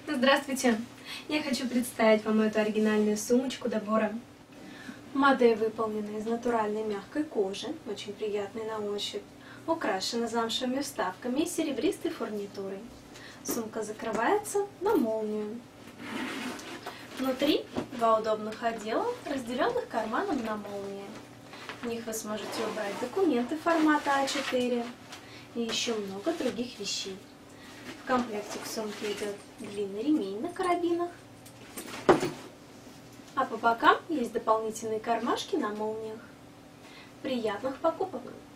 Здравствуйте! Я хочу представить вам эту оригинальную сумочку добора. Модель выполнена из натуральной мягкой кожи, очень приятной на ощупь, украшена замшевыми вставками и серебристой фурнитурой. Сумка закрывается на молнию. Внутри два удобных отдела, разделенных карманом на молнии. В них вы сможете убрать документы формата А4 и еще много других вещей. В комплекте к сумке идет длинный ремень на карабинах, а по бокам есть дополнительные кармашки на молниях. Приятных покупок!